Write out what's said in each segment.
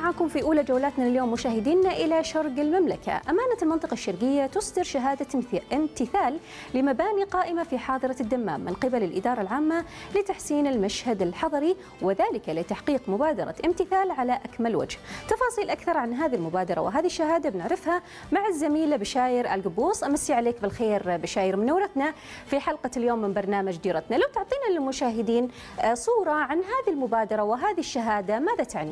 معكم في أولى جولاتنا اليوم مشاهدينا إلى شرق المملكة. أمانة المنطقة الشرقية تصدر شهادة امتثال لمباني قائمة في حاضرة الدمام من قبل الإدارة العامة لتحسين المشهد الحضري، وذلك لتحقيق مبادرة امتثال على أكمل وجه. تفاصيل أكثر عن هذه المبادرة وهذه الشهادة بنعرفها مع الزميلة بشاير القبوص. أمسي عليك بالخير بشاير، منورتنا في حلقة اليوم من برنامج ديرتنا. لو تعطينا للمشاهدين صورة عن هذه المبادرة وهذه الشهادة، ماذا تعني؟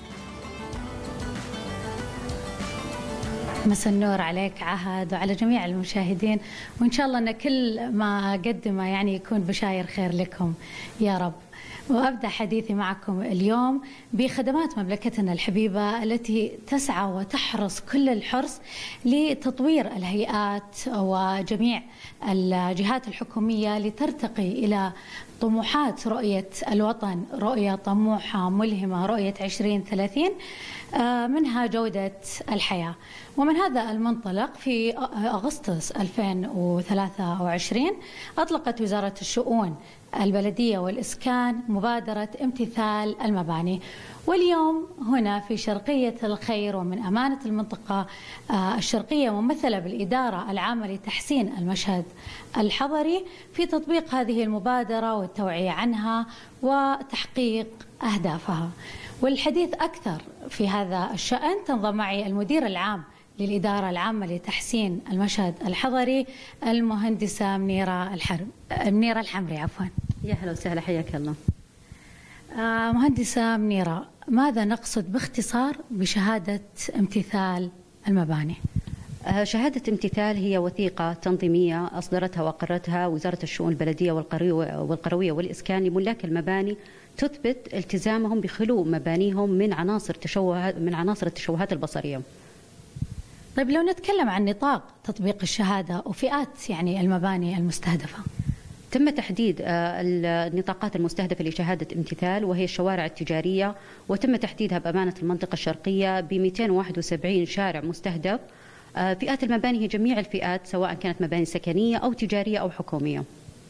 مساء النور عليك عهد وعلى جميع المشاهدين، وإن شاء الله أن كل ما قدمه يعني يكون بشاير خير لكم يا رب. وأبدأ حديثي معكم اليوم بخدمات مملكتنا الحبيبة التي تسعى وتحرص كل الحرص لتطوير الهيئات وجميع الجهات الحكومية لترتقي إلى طموحات رؤية الوطن، رؤية طموحة ملهمة، رؤية 2030 منها جودة الحياة. ومن هذا المنطلق في أغسطس 2023 أطلقت وزارة الشؤون البلدية والإسكان مبادرة امتثال المباني، واليوم هنا في شرقية الخير ومن أمانة المنطقة الشرقية ممثلة بالإدارة العامة لتحسين المشهد الحضري في تطبيق هذه المبادرة والتوعية عنها وتحقيق أهدافها. والحديث أكثر في هذا الشأن تنضم معي المدير العام للإدارة العامة لتحسين المشهد الحضري المهندسة منيرة الحمري. يا هلا وسهلا، حياك الله. مهندسة منيرة، ماذا نقصد باختصار بشهادة امتثال المباني؟ شهادة امتثال هي وثيقة تنظيمية أصدرتها وأقرتها وزارة الشؤون البلدية والقروية والإسكان لملاك المباني، تثبت التزامهم بخلو مبانيهم من عناصر التشوهات البصرية. طيب لو نتكلم عن نطاق تطبيق الشهادة وفئات يعني المباني المستهدفة. تم تحديد النطاقات المستهدفة لشهادة امتثال وهي الشوارع التجارية، وتم تحديدها بأمانة المنطقة الشرقية ب 271 شارع مستهدف. فئات المباني هي جميع الفئات سواء كانت مباني سكنية أو تجارية أو حكومية.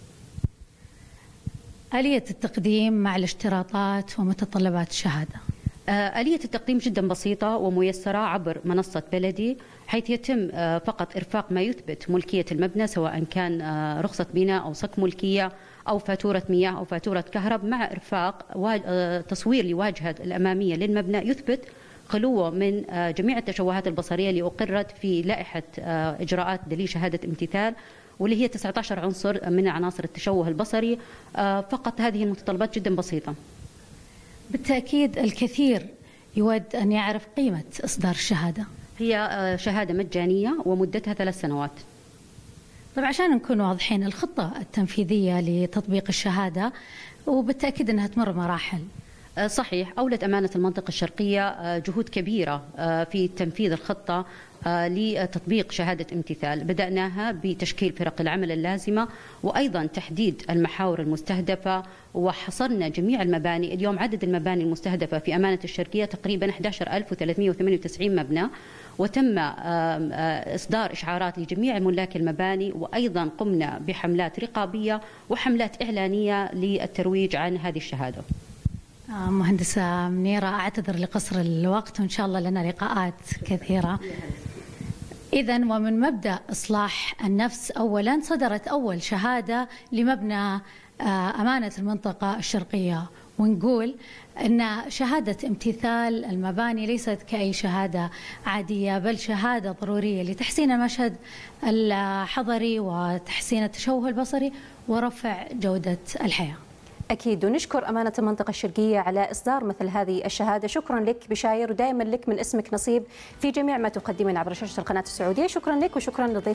آلية التقديم مع الاشتراطات ومتطلبات الشهادة. آلية التقديم جدا بسيطة وميسرة عبر منصة بلدي، حيث يتم فقط إرفاق ما يثبت ملكية المبنى سواء كان رخصة بناء أو صك ملكية أو فاتورة مياه أو فاتورة كهرب، مع إرفاق تصوير لواجهة الأمامية للمبنى يثبت خلوه من جميع التشوهات البصرية اللي أقرت في لائحة إجراءات دليل شهادة امتثال، واللي هي 19 عنصر من عناصر التشوه البصري. فقط هذه المتطلبات جدا بسيطة. بالتأكيد الكثير يود أن يعرف قيمة إصدار الشهادة. هي شهادة مجانية ومدتها 3 سنوات. طيب عشان نكون واضحين، الخطة التنفيذية لتطبيق الشهادة وبالتأكيد أنها تمر مراحل. صحيح، أولت أمانة المنطقة الشرقية جهود كبيرة في تنفيذ الخطة لتطبيق شهادة امتثال. بدأناها بتشكيل فرق العمل اللازمة وأيضا تحديد المحاور المستهدفة، وحصرنا جميع المباني. اليوم عدد المباني المستهدفة في أمانة الشرقية تقريبا 11398 مبنى، وتم إصدار إشعارات لجميع ملاك المباني، وأيضا قمنا بحملات رقابية وحملات إعلانية للترويج عن هذه الشهادة. مهندسة منيرة، أعتذر لقصر الوقت وإن شاء الله لنا لقاءات كثيرة. إذن ومن مبدأ إصلاح النفس أولا صدرت أول شهادة لمبنى أمانة المنطقة الشرقية، ونقول أن شهادة امتثال المباني ليست كأي شهادة عادية، بل شهادة ضرورية لتحسين المشهد الحضري وتحسين التشوه البصري ورفع جودة الحياة. أكيد، ونشكر أمانة المنطقة الشرقية على إصدار مثل هذه الشهادة. شكرا لك بشاير، ودائما لك من اسمك نصيب في جميع ما تقدمين عبر شاشة القناة السعودية. شكرا لك وشكرا لضيف